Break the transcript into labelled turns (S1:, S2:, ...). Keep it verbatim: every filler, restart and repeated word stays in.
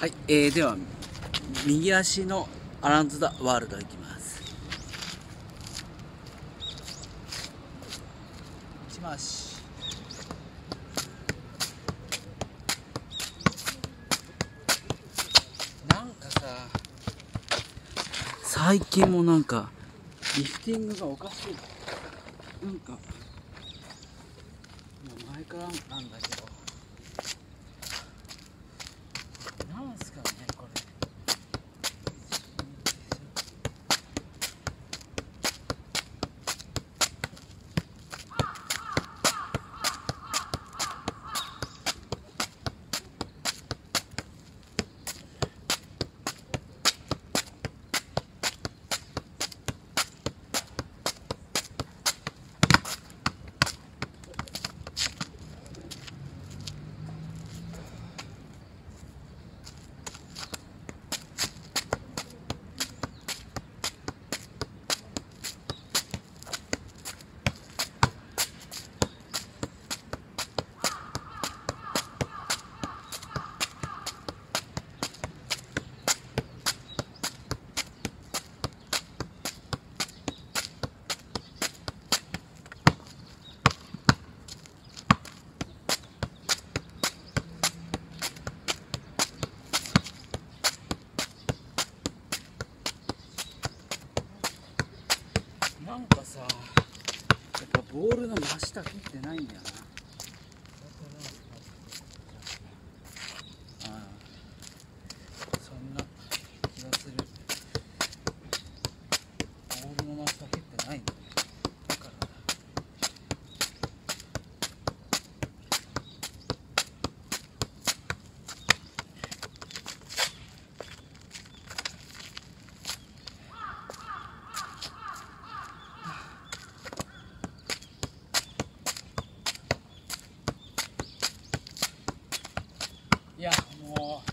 S1: はい、えー、では右足のアラウンドザワールドいきます。打ち回し。なんかさ、最近もなんかリフティングがおかしい。なんかもう前からなんだけど、なんすかねこれ。なんかさ、やっぱボールの真下切ってないんだよな。ああ、そんな気がする。ボールの真下切ってないんだよ。だからいや、もう